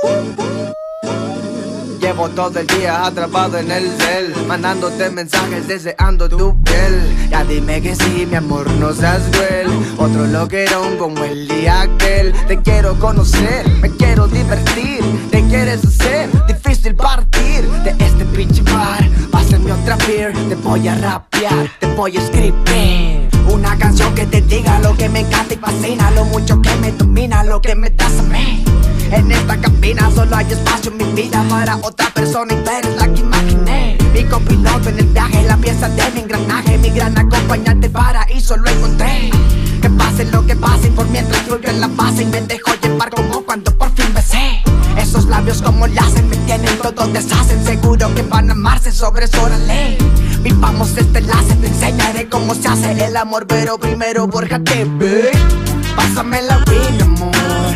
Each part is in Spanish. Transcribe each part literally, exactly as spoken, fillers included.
Llevo todo el día atrapado en el cel, mandándote mensajes deseando tu piel. Ya dime que sí, mi amor, no seas cruel. Otro loquerón como el día aquel. Te quiero conocer, me quiero divertir. Te quieres hacer difícil partir de este pinche bar. Pásame otra beer, te voy a rapear, te voy a escribir una canción que te diga lo que me encanta y fascina, lo mucho que me domina, lo que me das a mí. En esta cabina solo hay espacio en mi vida para otra persona y tú eres la que imaginé. Mi copiloto en el viaje, la pieza de mi engranaje, mi gran acompañante, paraíso lo encontré. Que pase lo que pase, por mientras fluyo en la base y me dejo llevar como cuando por fin besé. Esos labios como la hacen, me tienen todo deshacen, seguro que van a amarse, sobre eso órale. Vivamos este enlace, te enseñaré cómo se hace el amor, pero primero bórjate, ve. Pásame la weed, amor.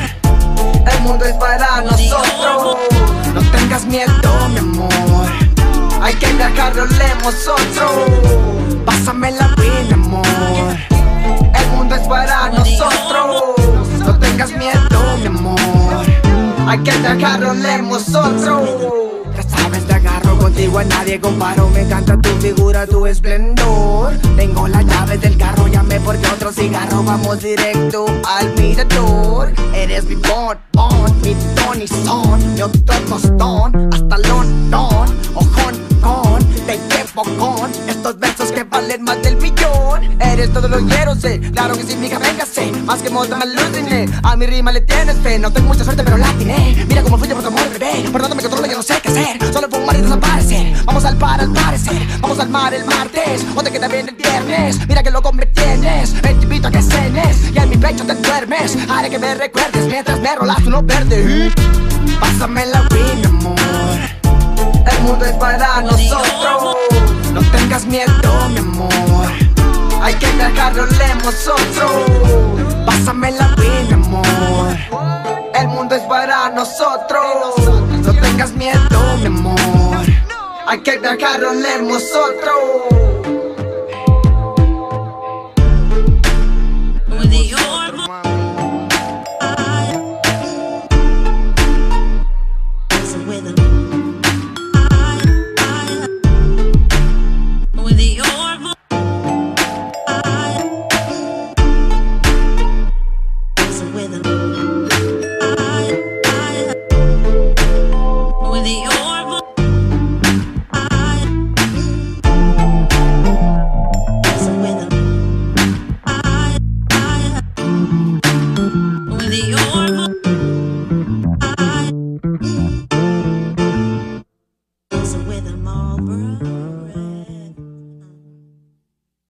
El mundo es para nosotros. No tengas miedo, mi amor. Hay que viajar, rolemos otro. Pásame la weed, amor. El mundo es para nosotros. No tengas miedo, mi amor. Hay que viajar, rolemos otro. Ya sabes, te agarro, contigo a nadie comparo. Me encanta tu figura, tu esplendor. Tengo la llave del carro, llamé porque otro cigarro. Vamos directo al mirador. Eres mi bon, bon, mi Tony Son, mi otro tostón, hasta London o Hong Kong. Te llevo con estos versos que valen más del billón. Eres todo lo que quiero ser, claro que sí, mija, véngase. Más que moda, me aluciné, a mi rima le tienes fe. No tengo mucha suerte, pero la atiné. Mira cómo fluye por tu amor, bebé. Por tanto me controlo, ya no sé qué hacer. Solo fumar y desaparecer. Vamos al par al parecer, vamos al mar el martes. O te queda bien el viernes, mira que loco me tienes. Te invito a que cenes y en mi pecho te duermes. Haré que me recuerdes mientras me rolas uno verde. Pásame la weed, amor. El mundo es para nosotros. No tengas miedo, mi amor. Hay que viajar, rolemos otro. Pásame la weed, amor. El mundo es para nosotros. No tengas miedo, mi amor. Hay que viajar, rolemos otro.